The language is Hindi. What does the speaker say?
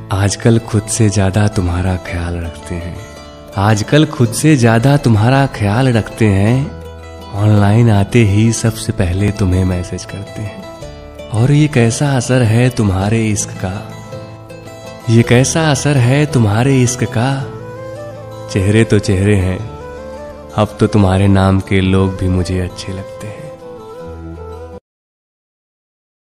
आजकल खुद से ज्यादा तुम्हारा ख्याल रखते हैं, आजकल खुद से ज्यादा तुम्हारा ख्याल रखते हैं। ऑनलाइन आते ही सबसे पहले तुम्हें मैसेज करते हैं। और ये कैसा असर है तुम्हारे इश्क का, ये कैसा असर है तुम्हारे इश्क का। चेहरे तो चेहरे हैं, अब तो तुम्हारे नाम के लोग भी मुझे अच्छे लगते हैं।